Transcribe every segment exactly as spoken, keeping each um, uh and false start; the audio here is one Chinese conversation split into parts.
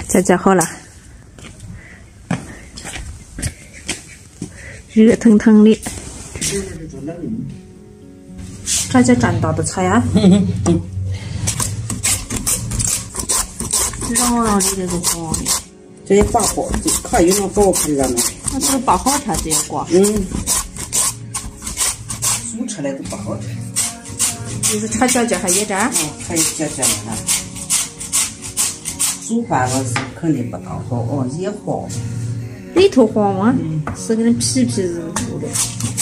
这就好了，热腾腾的。这叫蘸到的菜呀？瓤瓤的这种黄的。 这也拔好，看有那好看了呢。 那这个拔好吃这些瓜。 嗯。煮出来都不好吃。 就是炒椒椒还野蘸。 嗯，还有椒椒呢。煮饭了是肯定不大好哦，也黄。 里头黄吗？嗯、是跟那皮皮子做的。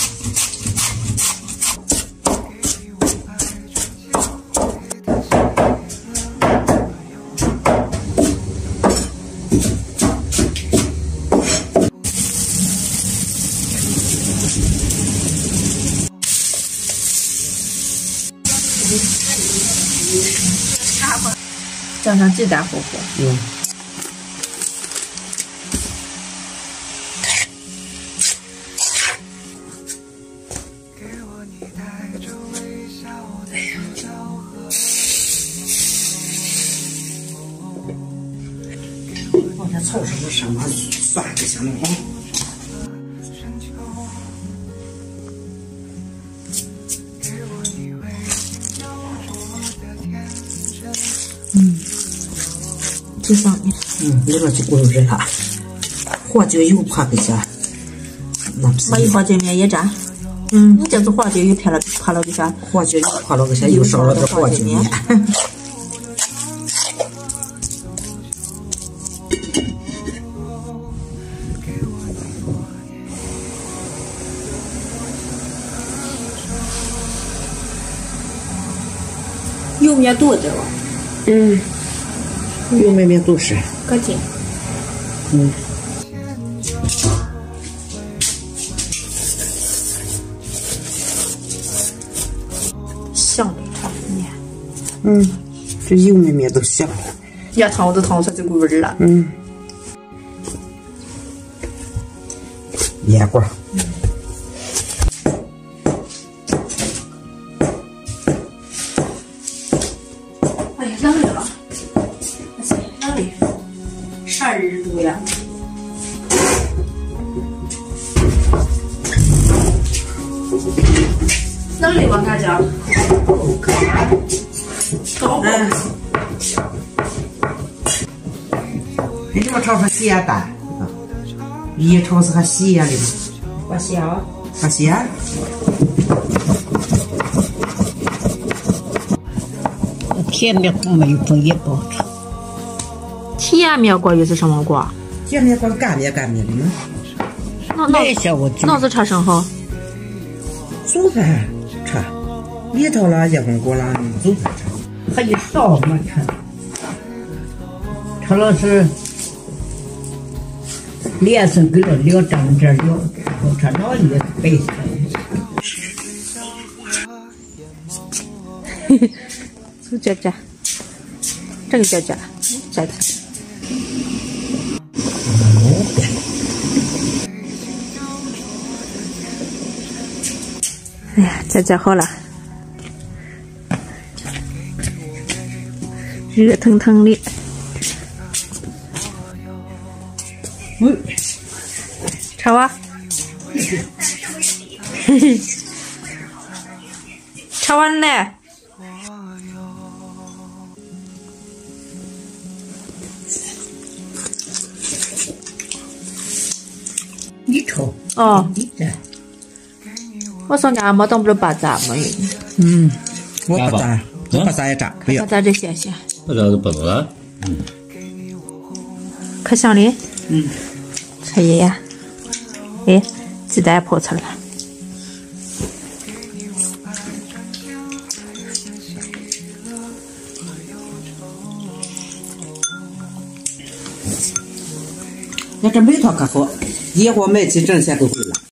加上鸡蛋糊糊。 嗯。我这炒什么什么蒜就行了啊。 嗯，这上面， 嗯，里边就够热了。花椒油怕个下，那不是。 把一花椒面也蘸。嗯，你这次花椒油拍了，拍了个啥？ 花椒油拍了个啥？又烧了个花椒面。 油面多点吧？ 嗯，油面面都是。 可劲。 嗯。 香的汤面。 嗯，这油面面都香了。 呀，烫我都烫出这股味儿了。 嗯。盐瓜。嗯。 哎呀，冷了，冷的，十二度呀。冷的往哪叫？高嗯。你这么炒出咸蛋，一炒是还咸的吗？ 不咸。 不咸。 甜面和梅果也不好吃。 甜面瓜又是什么瓜？ 甜面瓜干面干面的吗？ 那那那是吃什好？ 煮饭吃，里头了叶红果了，煮饭吃。 还有烧嘛吃，吃了是连生给了两张这两我吃哪里白色。 嘿嘿，这这这，这个叫这，这个。哎呀，这这好了，热腾腾的。 嗯， 吃吧。嘿嘿，吃完了。 你抽。 哦。 你这。 我上家没当不了巴扎嘛。 嗯，我巴扎，我巴扎也扎，不要。 巴扎这咸咸。 巴扎不弄了。嗯。 可香的。 嗯。 可以呀。哎，鸡蛋破出来了。 那这梅汤可好，一盒买起挣钱都会了。